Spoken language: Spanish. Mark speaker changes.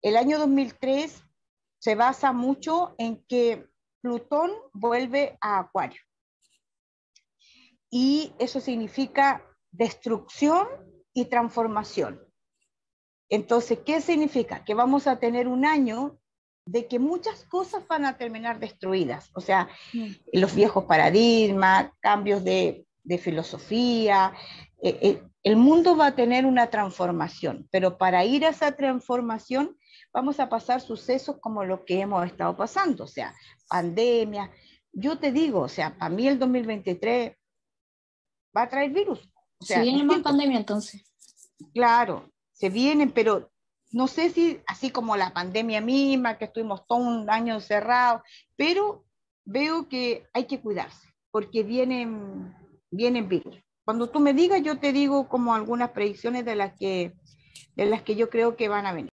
Speaker 1: el año 2003 se basa mucho en que Plutón vuelve a Acuario. Y eso significa destrucción y transformación. Entonces, ¿qué significa? Que vamos a tener un año de que muchas cosas van a terminar destruidas. O sea, los viejos paradigmas, cambios de filosofía. El mundo va a tener una transformación, pero para ir a esa transformación vamos a pasar sucesos como lo que hemos estado pasando, o sea, pandemia. Yo te digo, o sea, para mí el 2023 va a traer virus, o
Speaker 2: Si
Speaker 1: sea,
Speaker 2: viene más
Speaker 1: distintos.
Speaker 2: pandemia, entonces.
Speaker 1: Claro, se vienen, pero no sé si así como la pandemia misma, que estuvimos todo un año encerrados, pero veo que hay que cuidarse, porque vienen virus. Cuando tú me digas, yo te digo como algunas predicciones de las que yo creo que van a venir.